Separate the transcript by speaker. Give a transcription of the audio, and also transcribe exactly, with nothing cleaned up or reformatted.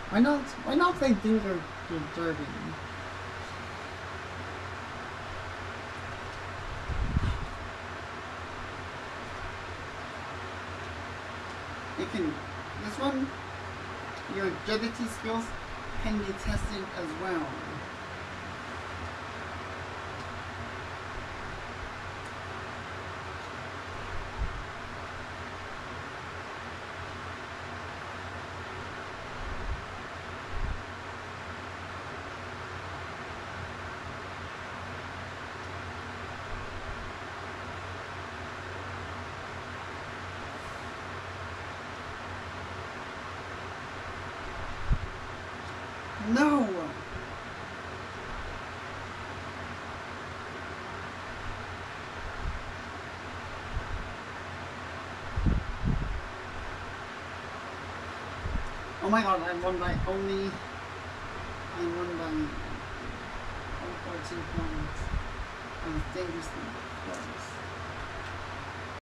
Speaker 1: Why not? Why not play Dingo Derby? It can. This one, your agility skills can be tested as well. No! Oh my god, I won by only... I won by fourteen points. I was dangerously close.